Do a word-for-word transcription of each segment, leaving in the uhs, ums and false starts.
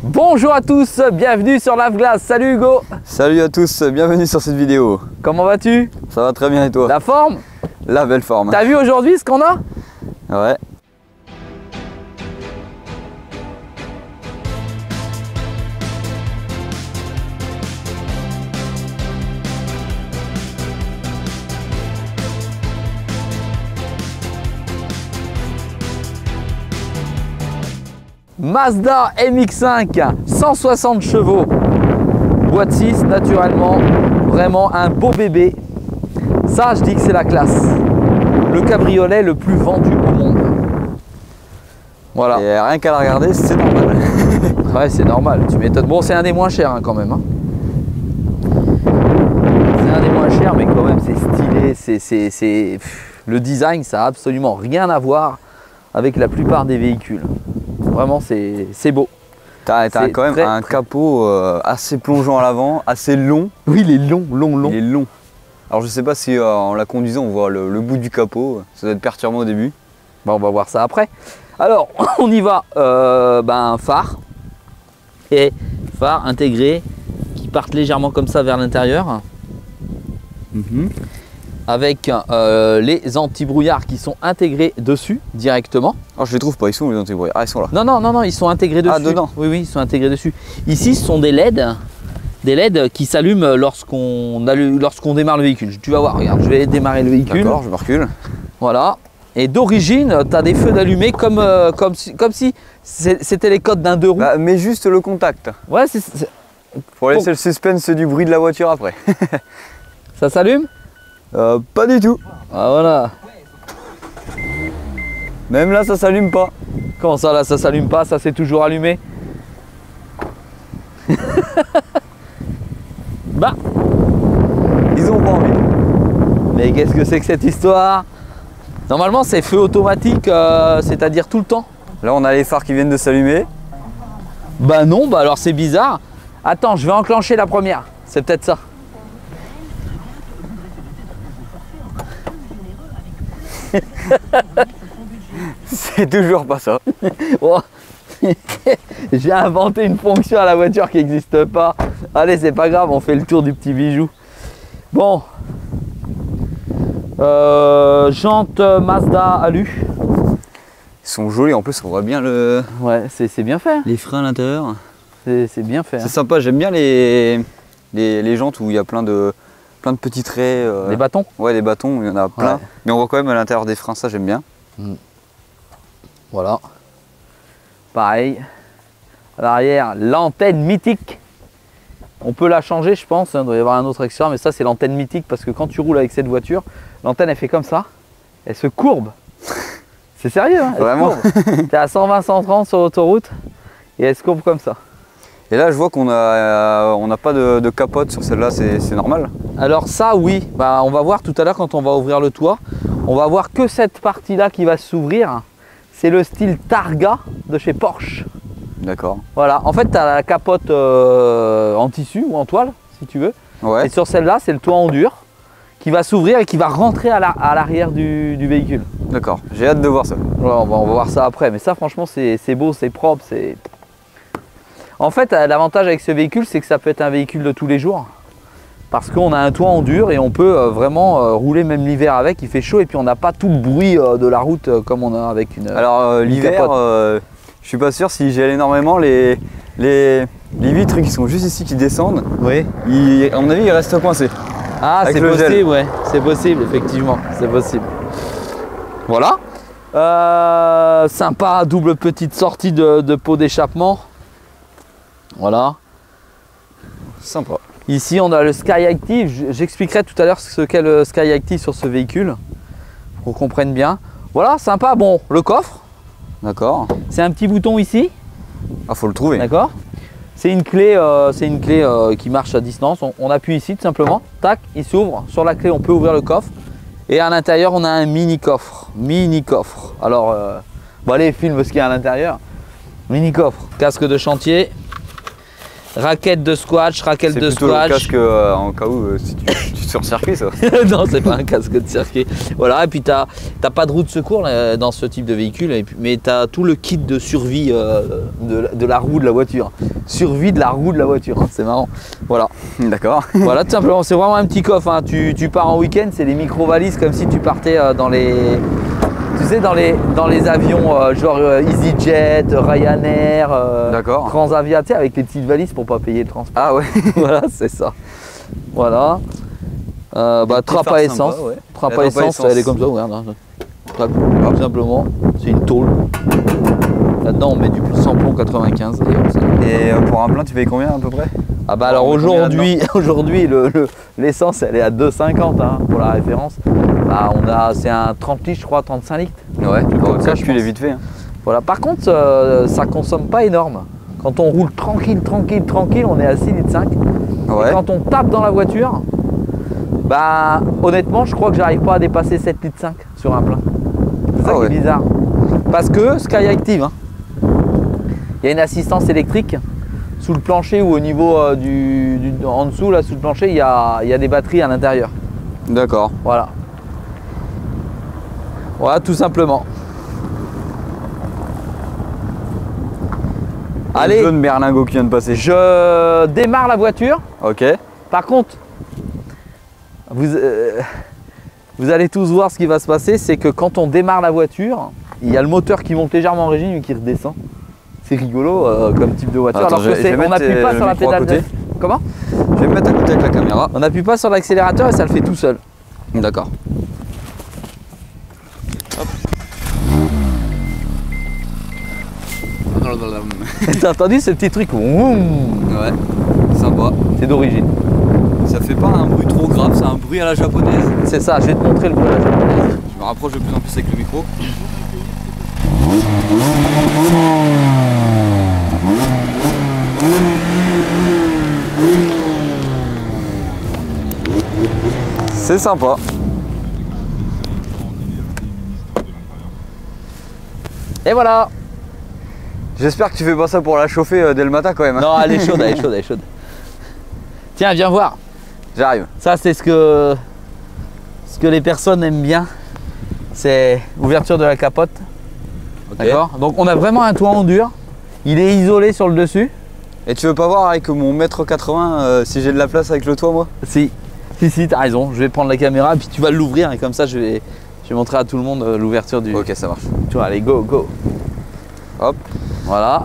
Bonjour à tous, bienvenue sur Lave-Glace. Salut Hugo. Salut à tous, bienvenue sur cette vidéo. Comment vas-tu? Ça va très bien et toi? La forme? La belle forme. T'as vu aujourd'hui ce qu'on a? Ouais. Mazda M X cinq, cent soixante chevaux, boîte six naturellement, vraiment un beau bébé. Ça, je dis que c'est la classe. Le cabriolet le plus vendu au monde. Voilà. Et rien qu'à la regarder, c'est normal. Ouais, c'est normal, tu m'étonnes. Bon, c'est un des moins chers hein, quand même. Hein. C'est un des moins chers, mais quand même, c'est stylé. C'est, c'est, c'est... Le design, ça n'a absolument rien à voir avec la plupart des véhicules. Vraiment, c'est beau. T'as quand même très, un très... capot euh, assez plongeant à l'avant, assez long. Oui, il est long, long, long. Il est long. Alors je sais pas si euh, en la conduisant on voit le, le bout du capot, ça doit être perturbant au début. Bah, on va voir ça après. Alors on y va, euh, ben, phare et phare intégré qui partent légèrement comme ça vers l'intérieur. Mm-hmm. Avec euh, les anti-brouillards qui sont intégrés dessus directement. Alors je les trouve pas, ils sont les anti-brouillards. Ah, ils sont là. Non, non, non, non, ils sont intégrés dessus. Ah, dedans. Oui, oui, ils sont intégrés dessus. Ici, ce sont des L E D. Des L E D qui s'allument lorsqu'on lorsqu'on démarre le véhicule. Tu vas voir, regarde, je vais démarrer le véhicule. D'accord, je me recule. Voilà. Et d'origine, tu as des feux d'allumés comme, euh, comme si, comme si c'était les codes d'un deux roues. Bah, mais juste le contact. Ouais, c'est... Pour laisser le suspense du bruit de la voiture après. Ça s'allume? euh, Pas du tout. Ah voilà. Même là, ça s'allume pas. Comment ça, là, ça s'allume pas? Ça, c'est toujours allumé. Bah, ils ont pas envie. Mais qu'est-ce que c'est que cette histoire? Normalement, c'est feu automatique, euh, c'est-à-dire tout le temps. Là, on a les phares qui viennent de s'allumer. Bah non, bah alors c'est bizarre. Attends, je vais enclencher la première. C'est peut-être ça. C'est toujours pas ça. Oh. J'ai inventé une fonction à la voiture qui n'existe pas. Allez, c'est pas grave, on fait le tour du petit bijou. Bon. Euh, jantes Mazda alu. Ils sont jolis, en plus on voit bien le... Ouais, c'est bien fait. Les freins à l'intérieur. C'est bien fait. C'est hein. Sympa, j'aime bien les... les... les jantes où il y a plein de, plein de petits traits. Euh... Des bâtons? Ouais, des bâtons, il y en a plein. Ouais. Mais on voit quand même à l'intérieur des freins, ça j'aime bien. Mm. Voilà. Pareil. À l'arrière, l'antenne mythique. On peut la changer, je pense. Il doit y avoir un autre accessoire, mais ça, c'est l'antenne mythique parce que quand tu roules avec cette voiture, l'antenne, elle fait comme ça. Elle se courbe. C'est sérieux, hein? Vraiment? Tu es à cent vingt cent trente sur l'autoroute et elle se courbe comme ça. Et là, je vois qu'on a, euh, on n'a pas de, de capote sur celle-là, c'est normal? Alors ça, oui. Bah, on va voir tout à l'heure quand on va ouvrir le toit. On va voir que cette partie-là qui va s'ouvrir. C'est le style Targa de chez Porsche. D'accord. Voilà, en fait, tu as la capote euh, en tissu ou en toile, si tu veux. Ouais. Et sur celle-là, c'est le toit en dur qui va s'ouvrir et qui va rentrer à l'arrière la, du, du véhicule. D'accord, j'ai hâte de voir ça. Voilà, on, va, on va voir ça après, mais ça, franchement, c'est beau, c'est propre. c'est. En fait, l'avantage avec ce véhicule, c'est que ça peut être un véhicule de tous les jours. Parce qu'on a un toit en dur et on peut euh, vraiment euh, rouler même l'hiver avec, il fait chaud et puis on n'a pas tout le bruit euh, de la route euh, comme on a avec une. Alors euh, l'hiver, euh, je suis pas sûr si j'y allais énormément, les, les, les vitres qui sont juste ici qui descendent, oui. Ils, à mon avis ils restent coincés. Ah c'est possible, ouais, c'est possible, effectivement, c'est possible. Voilà. Euh, sympa, double petite sortie de, de pot d'échappement. Voilà. Sympa. Ici, on a le Skyactiv. J'expliquerai tout à l'heure ce qu'est le Skyactiv sur ce véhicule, pour qu'on comprenne bien. Voilà, sympa. Bon, le coffre. D'accord. C'est un petit bouton ici. Ah, faut le trouver. D'accord. C'est une clé, euh, c'est une clé euh, qui marche à distance. On, on appuie ici tout simplement. Tac, il s'ouvre. Sur la clé, on peut ouvrir le coffre. Et à l'intérieur, on a un mini coffre. Mini coffre. Alors, euh, bon, allez, filme ce qu'il y a à l'intérieur. Mini coffre. Casque de chantier. Raquette de squash, raquette de squash. C'est casque euh, en cas où euh, si tu, tu sur circuit ça. Non, c'est pas un casque de circuit. Voilà, et puis tu n'as pas de roue de secours là, dans ce type de véhicule, et puis, mais tu as tout le kit de survie euh, de, de la roue de la voiture. survie de la roue de la voiture, hein, c'est marrant. Voilà. D'accord. Voilà, tout simplement, c'est vraiment un petit coffre. Hein. Tu, tu pars en week-end, c'est des micro-valises comme si tu partais euh, dans les. Tu sais, dans les, dans les avions euh, genre euh, EasyJet, Ryanair, euh, D'accord. Transavia, tu sais, avec les petites valises pour pas payer le transport. Ah ouais. Voilà, c'est ça. Voilà. Euh, bah, trappe à essence. Sympa, ouais. Trappe La à trappe à essence, essence. elle est comme ça, regarde. Hein. Trappe, tout simplement. C'est une tôle. Là-dedans, on met du samplon quatre-vingt-quinze. Et, Et euh, pour un plein, tu payes combien à peu près? ah bah alors On met combien aujourd'hui, aujourd'hui le, le- l'essence elle est à deux cinquante hein, pour la référence. Bah, on a, c'est un trente litres je crois, trente-cinq litres. Ouais, comme ça, ça, je je est pense. vite fait. Hein. Voilà. Par contre, euh, ça consomme pas énorme. Quand on roule tranquille, tranquille, tranquille, on est à six litres cinq. Ouais. Et quand on tape dans la voiture, bah honnêtement, je crois que j'arrive pas à dépasser sept litres cinq sur un plein. C'est ça Ah qui ouais. est bizarre. Parce que Sky Active, hein, il y a une assistance électrique sous le plancher ou au niveau euh, du, du- en dessous là sous le plancher, il y a, il y a des batteries à l'intérieur. D'accord. Voilà. Voilà, tout simplement. Allez, Le jaune berlingot qui vient de passer. je démarre la voiture. Ok. Par contre, vous, euh, vous allez tous voir ce qui va se passer, c'est que quand on démarre la voiture, il y a le moteur qui monte légèrement en régime et qui redescend. C'est rigolo euh, comme type de voiture. Attends, Alors je- que je c'est- vais on mettre, n'appuie euh, pas le sur la micro à pédale de... côté. Comment? Je vais me mettre à côté avec la caméra. On n'appuie pas sur l'accélérateur et ça le fait tout seul. D'accord. T'as entendu ce petit truc? Ouh, Ouais, sympa. c'est d'origine. Ça fait pas un bruit trop grave, c'est un bruit à la japonaise. C'est ça, je vais te montrer le bruit à la japonaise. Je me rapproche de plus en plus avec le micro. C'est sympa. Et voilà. J'espère que tu fais pas ça pour la chauffer euh, dès le matin quand même. hein. Non, elle est chaude, elle est chaude, elle est chaude. Tiens, viens voir. J'arrive. Ça, c'est ce que, ce que les personnes aiment bien. C'est l'ouverture de la capote. Ok. D'accord. Donc, on a vraiment un toit en dur. Il est isolé sur le dessus. Et tu veux pas voir avec mon mètre quatre-vingts euh, si j'ai de la place avec le toit moi? Si, si, si, t'as raison. Je vais prendre la caméra et puis tu vas l'ouvrir et comme ça, je vais, je vais montrer à tout le monde euh, l'ouverture du. Ok, ça marche. Tu vois, allez, go, go. Hop. Voilà.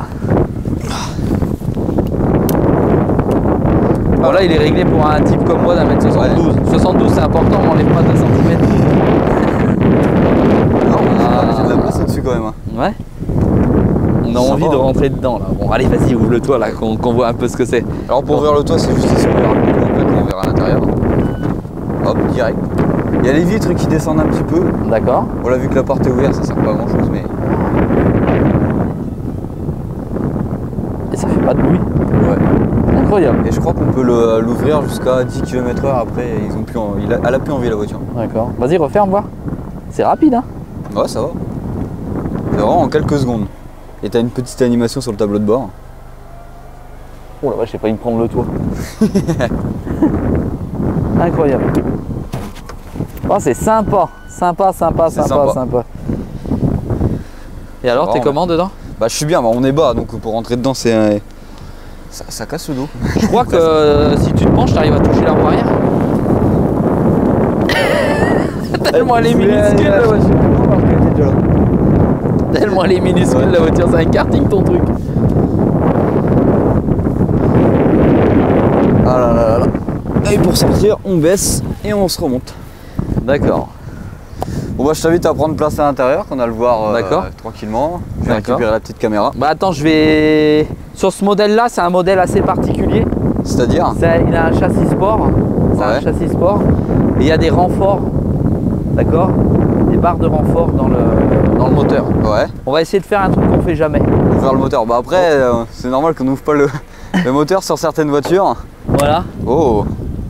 Bon, là, il est réglé pour un type comme moi d'un mètre soixante-douze. soixante-douze, c'est important, on n'enlève pas deux centimètres. Non, Ah. j'ai de la place au-dessus quand même. hein. Ouais. On a Ça envie va, de hein. rentrer dedans là. Bon, allez, vas-y, ouvre le toit là, qu'on qu'on voit un peu ce que c'est. Alors pour ouvrir le toit, c'est juste ici, on verra complètement, on verra à l'intérieur. Hop, direct. Il y a les vitres qui descendent un petit peu. D'accord. On l'a vu que la porte est ouverte, ça sert pas à grand chose, mais Et ça fait pas de bruit. ouais. Incroyable. Et je crois qu'on peut le- l'ouvrir jusqu'à dix kilomètres heure après, ils ont plus en- il a- elle a plus envie la voiture. D'accord. Vas-y, referme, voir. C'est rapide, hein. Ouais, ça va. C'est vraiment en quelques secondes. Et t'as une petite animation sur le tableau de bord. Oh la vache, j'ai failli me prendre le toit. Incroyable. Oh, c'est sympa. Sympa, sympa, C'est sympa, sympa. sympa. Et alors, va, t'es on- comment dedans? Bah je suis bien, bah, on est bas, donc pour rentrer dedans c'est un- ça, ça casse le dos. Je crois que euh, si tu te penches, t'arrives à toucher la roue arrière. Tellement elle est minuscule la voiture. Tellement elle est minuscule la voiture, c'est un karting ton truc. Ah là là là là. Et pour sortir, on baisse et on se remonte. D'accord. Bon bah je t'invite à prendre place à l'intérieur, qu'on a le voir euh, D'accord. tranquillement. Je vais D'accord. récupérer la petite caméra. Bah attends, je vais... Sur ce modèle là, c'est un modèle assez particulier. C'est-à-dire C'est- Il a un châssis sport. C'est un Ouais. châssis sport. Et il y a des renforts. D'accord. Des barres de renfort dans le, dans le moteur. Ouais. On va essayer de faire un truc qu'on fait jamais. Ouvrir le moteur. Bah après, euh, c'est normal qu'on n'ouvre pas le, le moteur sur certaines voitures. Voilà. Oh.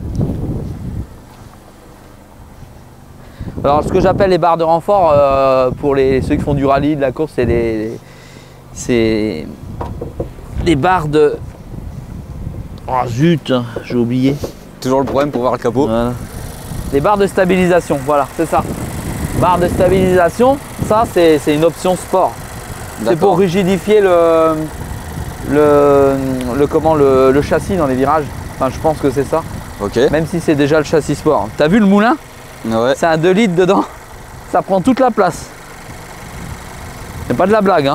Alors ce que j'appelle les barres de renfort euh, pour les, ceux qui font du rallye, de la course, c'est les, c'est des barres de... Oh zut, j'ai oublié. Toujours le problème pour voir le capot. Voilà. Les barres de stabilisation, voilà, c'est ça. Barres de stabilisation, ça c'est c'est une option sport. C'est pour D'accord. rigidifier le, le, le, comment, le, le châssis dans les virages. Enfin, je pense que c'est ça. Ok. Même si c'est déjà le châssis sport. T'as vu le moulin? Ouais. C'est un deux litres dedans. Ça prend toute la place. C'est pas de la blague, hein.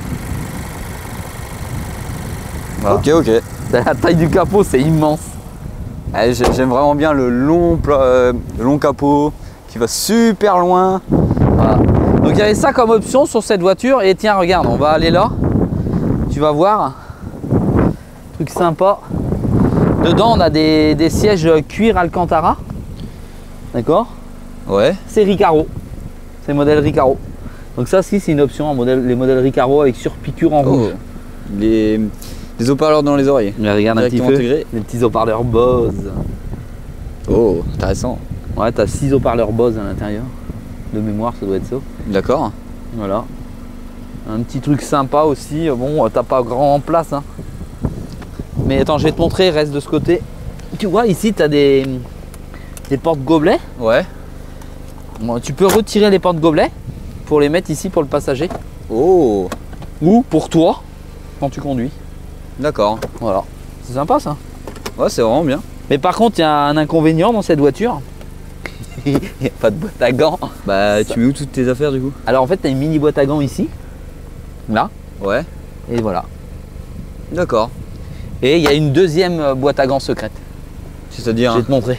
Voilà. Ok, ok. La taille du capot, c'est immense. Ouais, j'aime vraiment bien le long, euh, le long capot qui va super loin. Voilà. Donc il y avait ça comme option sur cette voiture. Et tiens, regarde, on va aller là. Tu vas voir. Truc sympa. Dedans, on a des, des sièges cuir Alcantara. D'accord? Ouais. C'est Recaro. C'est modèle Recaro. Donc ça, si, c'est une option, un modèle, les modèles Recaro avec surpiqûre en Oh. rouge. Les, les haut-parleurs dans les oreilles. Mais regarde un petit peu. Intégré. Les petits haut-parleurs Bose. Oh, intéressant. Ouais, t'as six haut-parleurs Bose à l'intérieur. De mémoire, ça doit être ça. D'accord. Voilà. Un petit truc sympa aussi. Bon, t'as pas grand en place, hein. Mais attends, je vais te montrer, reste de ce côté. Tu vois, ici, tu as des, des portes-gobelets. Ouais. Bon, tu peux retirer les portes-gobelets pour les mettre ici pour le passager. Oh. Ou pour toi, quand tu conduis. D'accord. Voilà. C'est sympa, ça. Ouais, c'est vraiment bien. Mais par contre, il y a un inconvénient dans cette voiture. Il n'y a pas de boîte à gants. Bah, Ça- tu mets où toutes tes affaires du coup? Alors en fait, tu as une mini boîte à gants ici. Là. Ouais. Et voilà. D'accord. Et il y a une deuxième euh, boîte à gants secrète. C'est-à-dire. Je vais te montrer.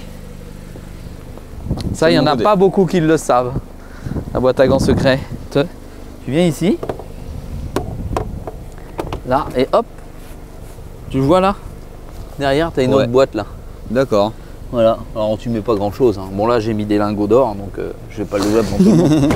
Ça, C'est il n'y en mon a modèle. pas beaucoup qui le savent. La boîte à gants secret. Te- Tu viens ici. Là, et hop. Tu le vois là? Derrière, tu as une Ouais. autre boîte là. D'accord. Voilà. Alors, tu mets pas grand chose. Hein. Bon, là, j'ai mis des lingots d'or, donc euh, je vais pas le web dans tout le monde.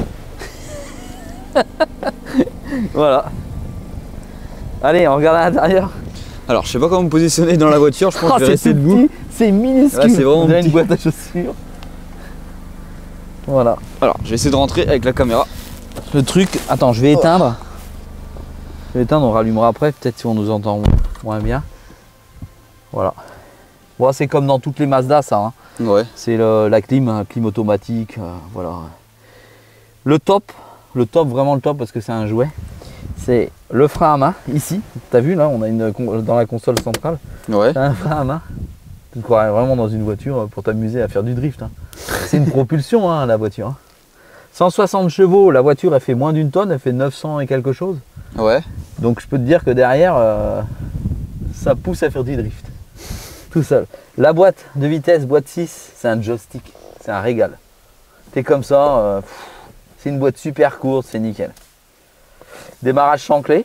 Voilà. Allez, on regarde à l'intérieur. Alors, je sais pas comment me positionner dans la voiture, je pense Oh, que je vais c'est rester tout debout. petit, c'est minuscule. Là, c'est vraiment On dirait petit. une boîte à chaussures. Voilà. Alors, je vais essayer de rentrer avec la caméra. Le truc, attends, je vais éteindre. Je vais éteindre, on rallumera après, peut-être si on nous entend moins bien. Voilà. Bon, c'est comme dans toutes les Mazda, ça. Hein. Ouais. C'est le- la clim, hein, clim automatique. euh, voilà. Le top, le top, vraiment le top, parce que c'est un jouet. C'est le frein à main, ici. T'as vu, là, on a une con- dans la console centrale. Ouais. T'as un frein à main. Tu te croirais vraiment dans une voiture pour t'amuser à faire du drift. Hein. C'est une propulsion, hein, la voiture. hein. cent soixante chevaux, la voiture, elle fait moins d'une tonne, elle fait neuf cents et quelque chose. Ouais. Donc je peux te dire que derrière, euh, ça pousse à faire du drift. Tout seul. La boîte de vitesse, boîte six, c'est un joystick. C'est un régal. T'es comme ça, euh, pff, c'est une boîte super courte, c'est nickel. Démarrage sans clé.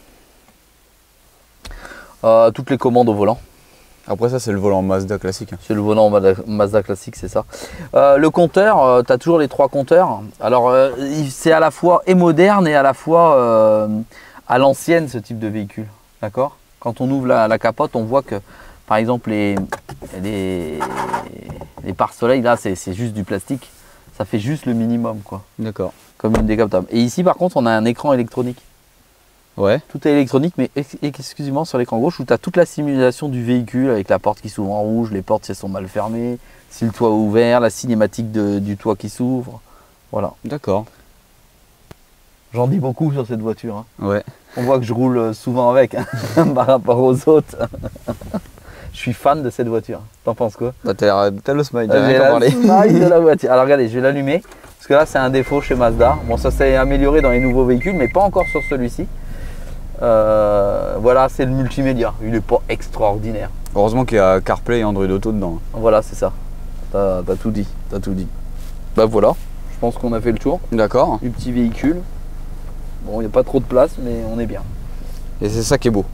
Euh, toutes les commandes au volant. Après, ça, c'est le volant Mazda classique. C'est le volant Mazda, Mazda classique, c'est ça. Euh, le compteur, euh, tu as toujours les trois compteurs. Alors, euh, il- c'est à la fois et moderne et à la fois euh, à l'ancienne, ce type de véhicule. D'accord? Quand on ouvre la, la capote, on voit que, par exemple, les, les, les pare-soleil, là, c'est c'est juste du plastique. Ça fait juste le minimum, quoi. D'accord. Comme une décapotable. Et ici, par contre, on a un écran électronique. Ouais. Tout est électronique, mais ex- exclusivement sur l'écran gauche où tu as toute la simulation du véhicule avec la porte qui s'ouvre en rouge, les portes si elles sont mal fermées, si le toit est ouvert, la cinématique de- du toit qui s'ouvre. Voilà. D'accord. J'en dis beaucoup sur cette voiture. hein. Ouais. On voit que je roule souvent avec hein, par rapport aux autres. Je suis fan de cette voiture. T'en penses quoi? Bah, t'as l'air- t'as le smile, j'ai J'ai rien qu'à la parler. smile de la voiture. Alors regardez, je vais l'allumer. Parce que là, c'est un défaut chez Mazda. Bon, ça s'est amélioré dans les nouveaux véhicules, mais pas encore sur celui-ci. Euh, voilà, c'est le multimédia. Il n'est pas extraordinaire. Heureusement qu'il y a CarPlay et Android Auto dedans. Voilà, c'est ça. T'as t'as tout dit. T'as tout dit. Bah voilà. Je pense qu'on a fait le tour D'accord. du petit véhicule. Bon, il n'y a pas trop de place, mais on est bien. Et c'est ça qui est beau.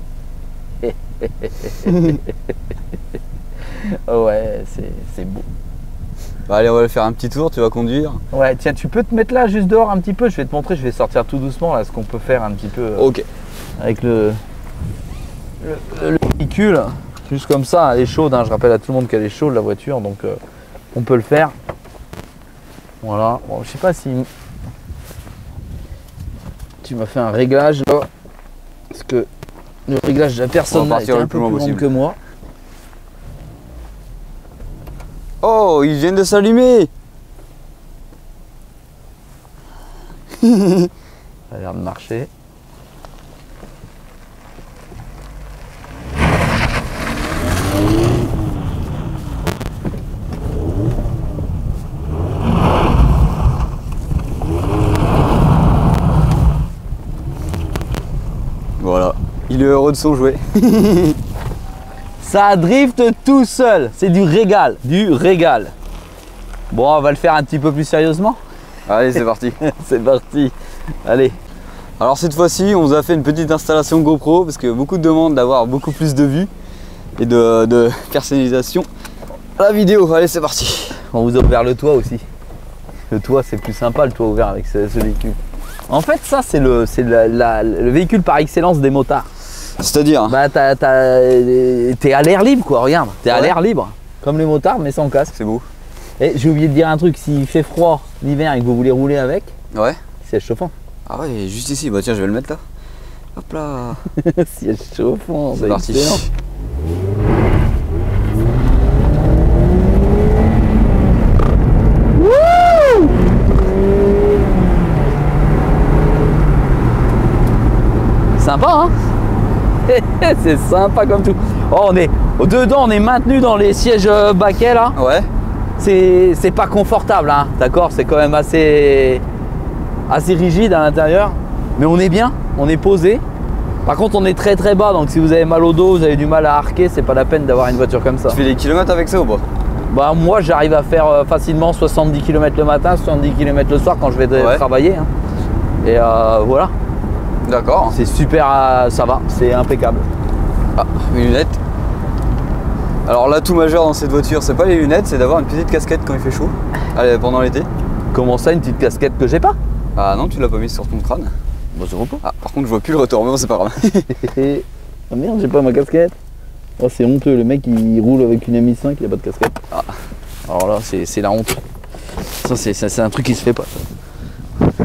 Ouais, c'est c'est beau. Bah, allez, on va aller faire un petit tour, tu vas conduire. Ouais, tiens, tu peux te mettre là juste dehors un petit peu. Je vais te montrer, je vais sortir tout doucement là ce qu'on peut faire un petit peu euh, Ok. avec le, le, le véhicule. Juste comme ça, elle est chaude. hein. Je rappelle à tout le monde qu'elle est chaude la voiture, donc euh, on peut le faire. Voilà. Bon, je sais pas si tu m'as fait un réglage là, parce que le réglage de la personne On va là était partir un le peu plus plus loin grande possible. que moi. Oh, ils viennent de s'allumer. Ça a l'air de marcher. Il est heureux de son jouet. Ça drift tout seul. C'est du régal, du régal. Bon, on va le faire un petit peu plus sérieusement. Allez, c'est parti. C'est parti. Allez. Alors cette fois-ci, on vous a fait une petite installation GoPro parce que beaucoup de demandes d'avoir beaucoup plus de vues et de, de personnalisation à la vidéo. Allez, c'est parti. On vous a ouvert le toit aussi. Le toit, c'est plus sympa, le toit ouvert avec ce, ce véhicule. En fait, ça, c'est le, c'est la- la- le véhicule par excellence des motards. C'est-à-dire, Bah, t'as- t'as- t'es à l'air libre, quoi, regarde. T'es à Ouais. l'air libre. Comme les motards, mais sans casque. c'est beau. Et j'ai oublié de dire un truc, s'il fait froid l'hiver et que vous voulez rouler avec, Ouais. siège chauffant. Ah ouais, juste ici. Bah tiens, je vais le mettre là. Hop là. Siège chauffant, C'est parti. excellent. Sympa, hein. C'est sympa comme tout. Oh, on est dedans, on est maintenu dans les sièges euh, baquets là. Ouais. C'est c'est pas confortable, hein. D'accord, c'est quand même assez assez rigide à l'intérieur, mais on est bien, on est posé. Par contre, on est très très bas, donc si vous avez mal au dos, vous avez du mal à arquer, c'est pas la peine d'avoir une voiture comme ça. Tu fais des kilomètres avec ça ou pas? Bah moi, j'arrive à faire euh, facilement soixante-dix kilomètres le matin, soixante-dix kilomètres le soir quand je vais de- Ouais. travailler, hein. Et euh, voilà, D'accord. c'est super, euh, ça va, c'est impeccable. Ah, mes lunettes. Alors l'atout majeur dans cette voiture, c'est pas les lunettes, c'est d'avoir une petite casquette quand il fait chaud. Allez, pendant l'été. Comment ça, une petite casquette que j'ai pas? Ah non, tu l'as pas mise sur ton crâne. Bon, c'est repos. Ah, par contre, je vois plus le retour, mais bon, c'est pas grave. Ah merde, j'ai pas ma casquette. Oh, c'est honteux, le mec il roule avec une M I cinq, il a pas de casquette. Ah. Alors là, c'est c'est la honte. Ça, c'est c'est- c'est un truc qui se fait pas. ça.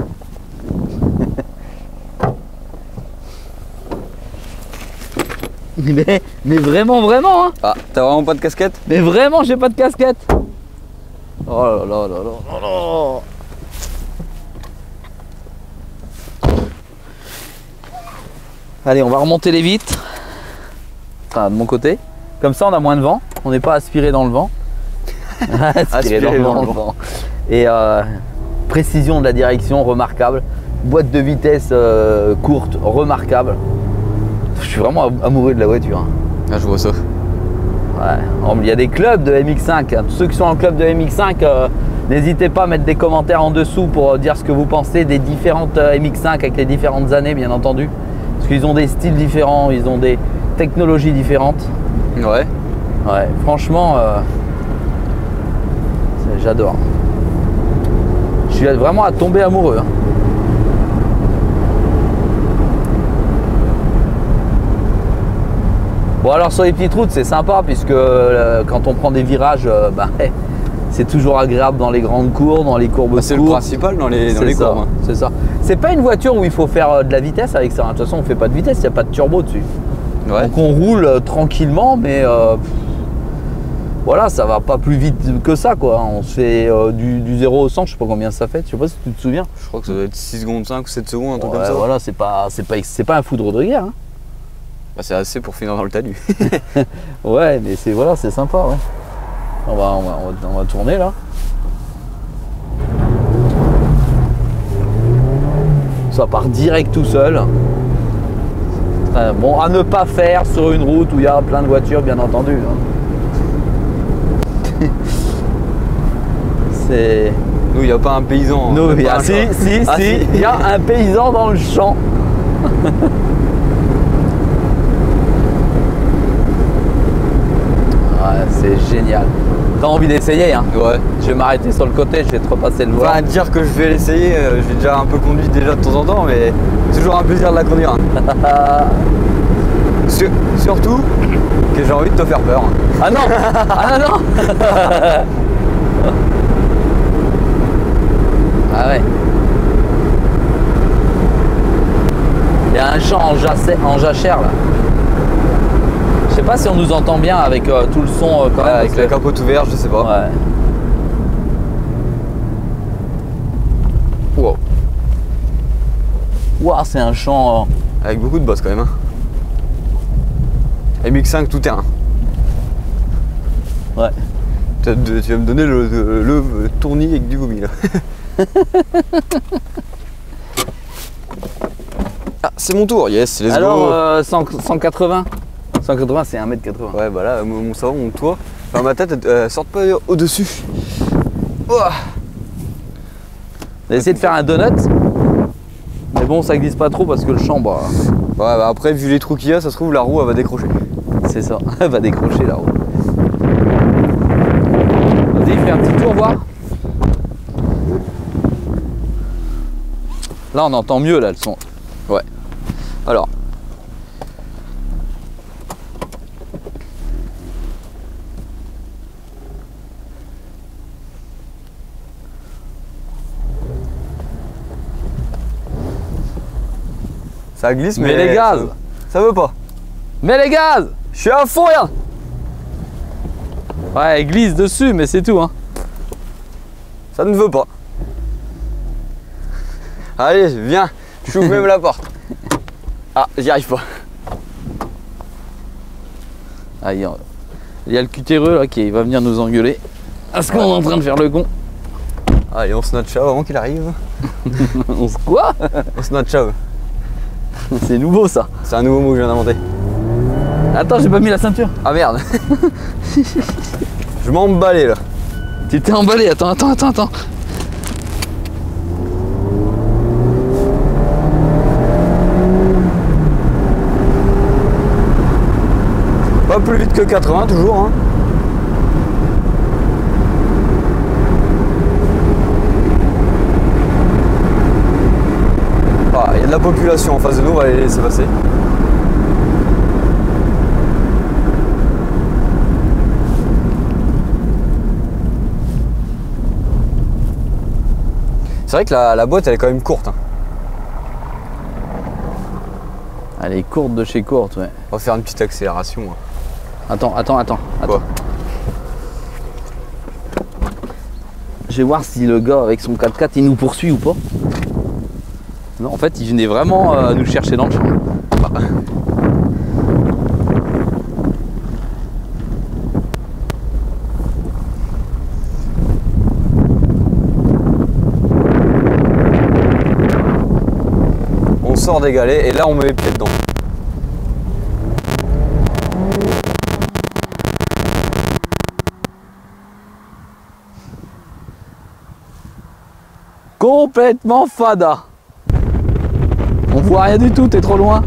mais, mais vraiment, vraiment, hein. Ah, t'as vraiment pas de casquette? Mais vraiment, j'ai pas de casquette. Oh là là là là là là. Allez, on va remonter les vitres. Enfin, de mon côté. Comme ça, on a moins de vent. On n'est pas aspiré dans le vent. aspiré dans, dans le le vent. Et euh, précision de la direction, remarquable. Boîte de vitesse euh, courte, remarquable. Je suis vraiment amoureux de la voiture, hein. Ah, je vois ça. Ouais. Il y a des clubs de M X cinq. Ceux qui sont en club de M X cinq, euh, n'hésitez pas à mettre des commentaires en dessous pour euh, dire ce que vous pensez des différentes euh, M X cinq avec les différentes années, bien entendu. Parce qu'ils ont des styles différents, ils ont des technologies différentes. Ouais. Ouais, franchement, euh, c'est- j'adore. Je suis vraiment à tomber amoureux, hein. Bon, alors sur les petites routes, c'est sympa puisque euh, quand on prend des virages, euh, bah, c'est toujours agréable dans les grandes courbes, dans les courbes Bah, c'est le courtes. principal dans les, dans C'est les ça, courbes. hein. c'est ça. C'est pas une voiture où il faut faire euh, de la vitesse avec ça, hein. De toute façon, on fait pas de vitesse, il n'y a pas de turbo dessus. Ouais. Donc on roule euh, tranquillement, mais euh, pff, voilà, ça va pas plus vite que ça, quoi. On se fait euh, du, du zéro au cent, je sais pas combien ça fait, je sais pas si tu te souviens. Je crois que ça doit être six secondes cinq ou sept secondes, un truc Ouais, comme ça. voilà, c'est pas, c'est pas, c'est pas un foudre de guerre, hein. Bah, c'est assez pour finir dans le talus. Ouais, mais c'est voilà, c'est sympa, ouais. On va, on va, on va, on va tourner là. Ça part direct tout seul. Très bon, à ne pas faire sur une route où il y a plein de voitures, bien entendu, hein. C'est. Nous, il n'y a pas un paysan. Nous, même il y pas a, un si, chat. si, Ah, si, il y a un paysan dans le champ. Ouais, c'est génial. T'as envie d'essayer, hein? Ouais. Je vais m'arrêter sur le côté, je vais te repasser le voir. Enfin, dire que je vais l'essayer, euh, j'ai déjà un peu conduit déjà de temps en temps, mais c'est toujours un plaisir de la conduire. hein. Sur- surtout que j'ai envie de te faire peur. Ah non! Ah non, non! Ah ouais. Il y a un champ en, jacet- en jachère là. Je sais pas si on nous entend bien avec euh, tout le son euh, quand Ouais, même. avec parce la que- capote ouverte, je sais pas. Ouais. Wow. Wow, c'est un champ. euh, Avec beaucoup de boss quand même. Hein. M X cinq tout terrain. Ouais. Tu vas me- tu vas me donner le, le, le tournis avec du gommi là. Ah, c'est mon tour, yes, let's Alors, go. euh, cent, cent quatre-vingts cent quatre-vingts, c'est un mètre quatre-vingts. Ouais, bah là, mon, ça va, mon toit. Enfin, ma tête, elle euh, sort pas au-dessus. Oh. On a essayé de faire un donut. Mais bon, ça glisse pas trop parce que le champ, bah. Ouais, bah après, vu les trous qu'il y a, ça se trouve, la roue, elle va décrocher. C'est ça, elle va décrocher la roue. Vas-y, fais un petit tour, voir. Là, on entend mieux, là, le son. Ouais. Alors. Ça glisse, mais, mais les gaz, ça, ça veut pas. Mais les gaz, je suis à fond, regarde. Ouais, elle glisse dessus, mais c'est tout, hein. Ça ne veut pas. Allez, viens, j'ouvre même la porte. Ah, j'y arrive pas. Ah, il y a, il y a le cutéreux là qui va venir nous engueuler. Est-ce qu'on est en train de faire le con? Allez, on se note chave avant qu'il arrive. On se quoi? On se note chave. C'est nouveau ça. C'est un nouveau mot que je viens d'inventer. Attends, j'ai pas mis la ceinture. Ah merde. Je m'emballais là. Tu t'es emballé, attends, attends, attends, attends. Pas plus vite que quatre-vingts toujours, hein. Ah, il y a de la population en face de nous, on va les laisser passer. C'est vrai que la, la boîte elle est quand même courte, hein. Elle est courte de chez courte, ouais. On va faire une petite accélération. Hein. Attends, attends, attends, attends. Quoi? Je vais voir si le gars avec son quatre quatre il nous poursuit ou pas. Non, en fait, il venait vraiment euh, nous chercher dans le champ. Ah. On sort des galets et là on met les pieds dedans. Complètement fada. On voit rien du tout, t'es trop loin.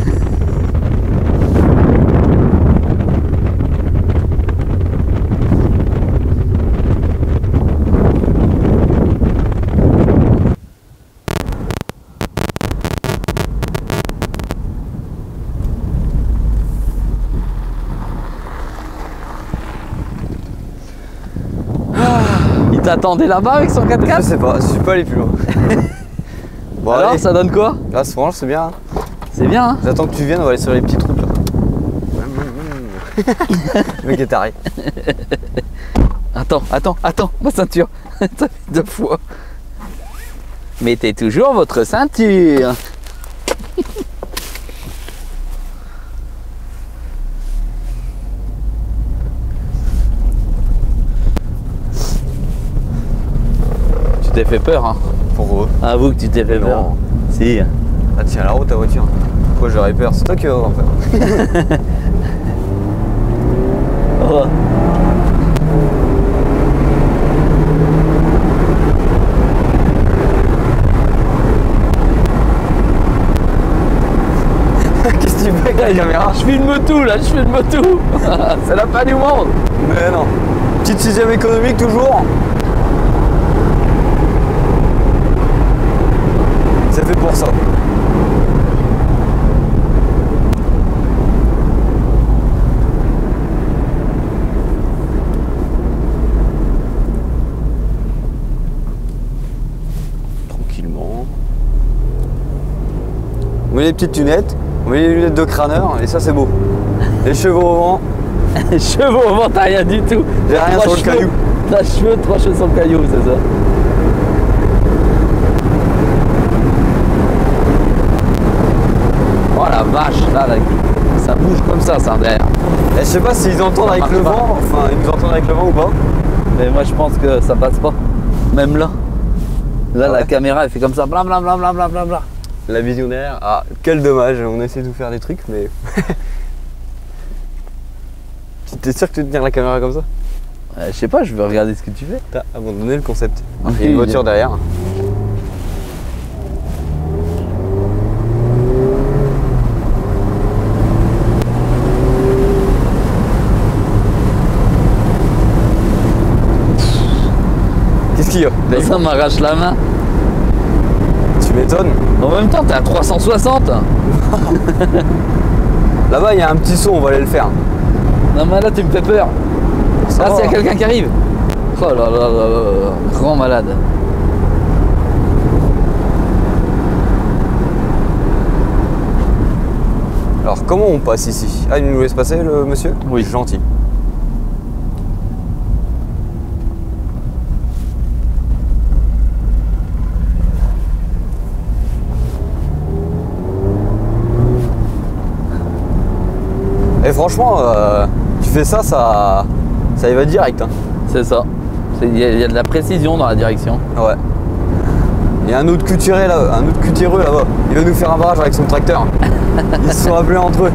Il t'attendait là-bas avec son quatre Je quatre? sais pas, je suis pas allé plus loin. Bon, Alors, allez. ça donne quoi? Là, franchement, c'est bien. Hein. C'est bien, hein? J'attends que tu viennes, on va aller sur les petites routes là. Le mec est taré. Attends, attends, attends, ma ceinture. Ça fait deux fois. Mettez toujours votre ceinture. Tu t'es fait peur, hein? Pour eux. Avoue que tu t'es fait peur. Non. Si. Ah tiens, la route ta voiture. Pourquoi j'aurais peur? C'est toi qui vas avoir peur. Oh. Qu'est-ce que tu fais avec la caméra? Je filme tout là, je filme tout. C'est la fin du monde. Mais non. Petite sixième économique toujours. C'est fait pour ça. Tranquillement. On met les petites lunettes, on met les lunettes de crâneur et ça c'est beau. Les cheveux au vent. Cheveux au vent, t'as rien du tout. J'ai rien Trois sur le cheveux. caillou. T'as cheveux, trois cheveux sur le caillou, c'est ça. Oh la vache, là, là, ça bouge comme ça, ça derrière. Et je sais pas s'ils entendent avec le marche pas. vent, enfin ils nous entendent avec le vent ou pas. Mais moi je pense que ça passe pas. Même là. Là Ah ouais. la caméra elle fait comme ça, bla bla bla bla bla bla bla. La vision derrière. Ah, quel dommage, on a essayé de vous faire des trucs, mais. Tu t'es sûr que tu veux tenir la caméra comme ça? euh, Je sais pas, je veux regarder ce que tu fais. T'as abandonné le concept. Il y a Oui, une voiture derrière. Qu'est-ce qu'il y a? Ça m'arrache la main. Tu m'étonnes. En même temps, t'es à trois cent soixante. Là-bas, il y a un petit saut, on va aller le faire. Non mais là, tu me fais peur. Ça Ah, va. c'est quelqu'un qui arrive. Oh là là là là là, grand malade. Alors, comment on passe ici? Ah, il nous laisse passer, le monsieur? Oui. Gentil. Et franchement, euh, tu fais ça, ça, ça y va direct. Hein. C'est ça. Il y, a- y a de la précision dans la direction. Ouais. Il y a un autre cuturé là, un autre cutéreux là-bas. Il va nous faire un barrage avec son tracteur. Ils se sont appelés entre eux.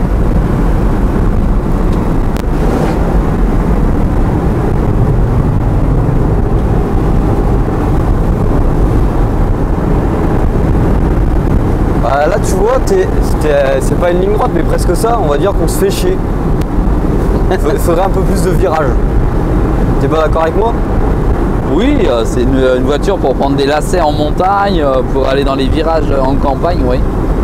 Bah, là tu vois, t'es- t'es- c'est pas une ligne droite mais presque ça, on va dire qu'on se fait chier. Il faudrait un peu plus de virages. T'es pas d'accord avec moi? Oui, euh, c'est une, une voiture pour prendre des lacets en montagne, euh, pour aller dans les virages en campagne, oui.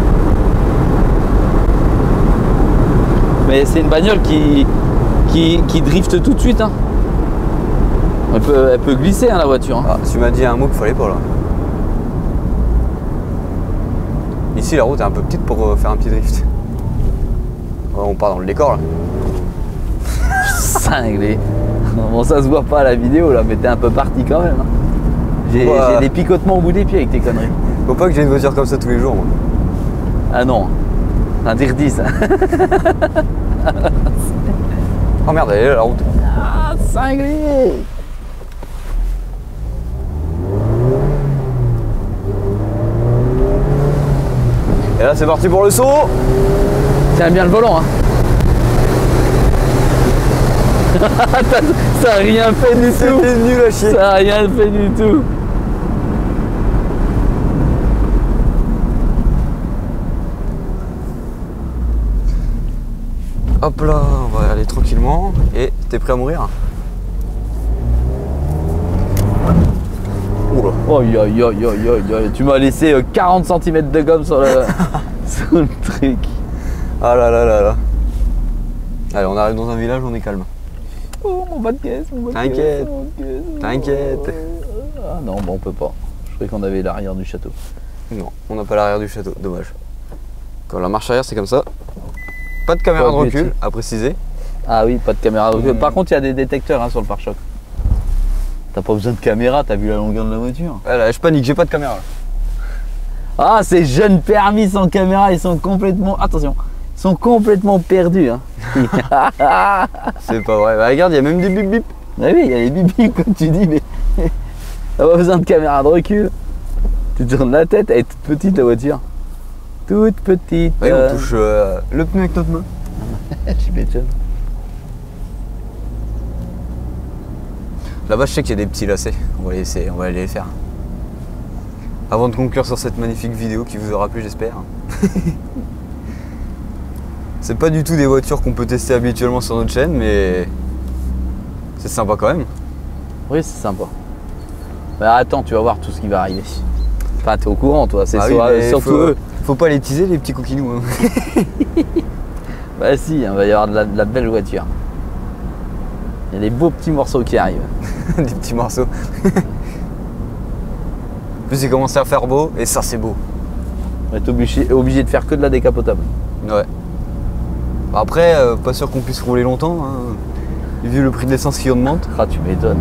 Mais c'est une bagnole qui, qui, qui drifte tout de suite. Hein. Elle, peut, elle peut glisser hein, la voiture. Hein. Ah, tu m'as dit un mot qu'il fallait pas là. Ici la route est un peu petite pour euh, faire un petit drift. Ouais, on part dans le décor là. Cinglé. Bon, ça se voit pas à la vidéo là, mais t'es un peu parti quand même. Hein. J'ai Ouais. j'ai des picotements au bout des pieds avec tes conneries. Faut pas que j'ai une voiture comme ça tous les jours moi. Ah non, interdit ça. Oh merde, elle est là la route. Ah, cinglé. Et là c'est parti pour le saut. Tiens bien le volant. Hein. T'as- ça a rien fait du tout. C'était nul à chier. Ça a rien fait du tout. Hop là, on va aller tranquillement. Et t'es prêt à mourir? Oula. Aïe aïe aïe aïe aïe aïe. Tu m'as laissé euh, quarante centimètres de gomme sur le, sur le truc. Ah là là là là. Allez, on arrive dans un village, on est calme. Oh mon bas de caisse, mon bas de T'inquiète. caisse, mon bas de caisse. T'inquiète. Ah non, bon on peut pas. Je croyais qu'on avait l'arrière du château. Non, on n'a pas l'arrière du château, dommage. Quand la marche arrière c'est comme ça. Pas de caméra Pas de de recul, métier. à préciser. Ah oui, pas de caméra. Mmh. Par contre, il y a des détecteurs hein, sur le pare-choc. T'as pas besoin de caméra, t'as vu la longueur de la voiture. Ouais, là, je panique, j'ai pas de caméra là. Ah, ces jeunes permis sans caméra, ils sont complètement. Attention, ils sont complètement perdus. Hein. C'est pas vrai. Bah, regarde, il y a même des bip bip. Ah oui, il y a les bibis comme tu dis, mais t'as pas besoin de caméra de recul. Tu tournes la tête, elle est toute petite la voiture. Toute petite. Ouais, euh. on touche euh, le pneu avec notre main. Je m'étonne. Là-bas, je sais qu'il y a des petits lacets. On va les essayer, on va aller les faire. Avant de conclure sur cette magnifique vidéo qui vous aura plu, j'espère. C'est pas du tout des voitures qu'on peut tester habituellement sur notre chaîne, mais c'est sympa quand même. Oui, c'est sympa. Bah attends, tu vas voir tout ce qui va arriver. Enfin, t'es au courant, toi. C'est Ah sur- oui, mais surtout faut, eux. faut pas les teaser, les petits coquinous. Hein. Bah si, il va y avoir de la, de la belle voiture. Il y a des beaux petits morceaux qui arrivent. Des petits morceaux. En plus, il commence à faire beau, et ça, c'est beau. On va être obligé, obligé de faire que de la décapotable. Ouais. Après, euh, pas sûr qu'on puisse rouler longtemps, hein, vu le prix de l'essence qui augmente. Ah, tu m'étonnes.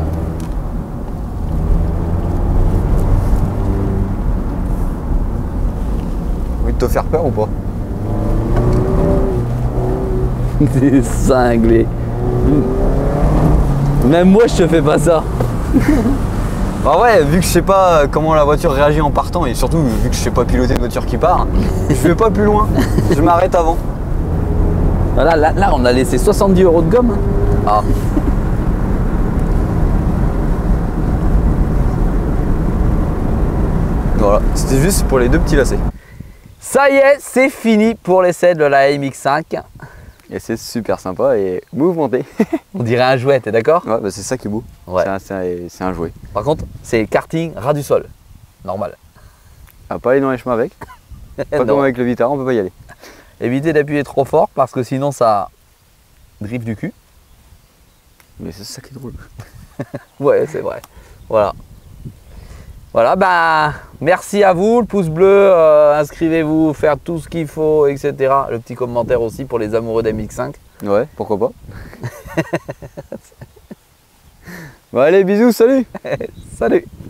Envie de te faire peur ou pas? T'es cinglé. Même moi, je te fais pas ça. Bah ouais, vu que je sais pas comment la voiture réagit en partant et surtout vu que je sais pas piloter une voiture qui part, je vais pas plus loin, je m'arrête avant. Voilà, là, là, on a laissé soixante-dix euros de gomme. Ah. Voilà, c'était juste pour les deux petits lacets. Ça y est, c'est fini pour l'essai de la M X cinq. Et c'est super sympa et mouvementé. On dirait un jouet, t'es d'accord? Ouais, bah c'est ça qui est beau. Ouais. C'est un, un, un jouet. Par contre, c'est karting ras du sol. Normal. À pas aller dans les chemins avec. Pas Non. comme avec le Vitara, on peut pas y aller. Évitez d'appuyer trop fort parce que sinon ça drift du cul. Mais c'est ça qui est drôle. Ouais, c'est vrai. Voilà. Voilà, bah merci à vous, le pouce bleu, euh, inscrivez-vous, faire tout ce qu'il faut, et cetera. Le petit commentaire aussi pour les amoureux d'M X cinq. Ouais, pourquoi pas. Bon allez, bisous, salut. Salut.